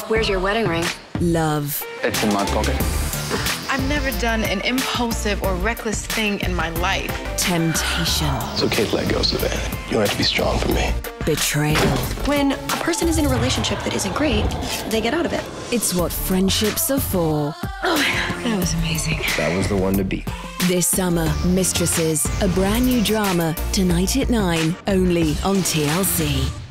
Where's your wedding ring? Love. It's in my pocket. I've never done an impulsive or reckless thing in my life. Temptation. It's okay to let go, Savannah. You don't have to be strong for me. Betrayal. When a person is in a relationship that isn't great, they get out of it. It's what friendships are for. Oh my God, that was amazing. That was the one to beat. This summer, Mistresses, a brand new drama, tonight at 9, only on TLC.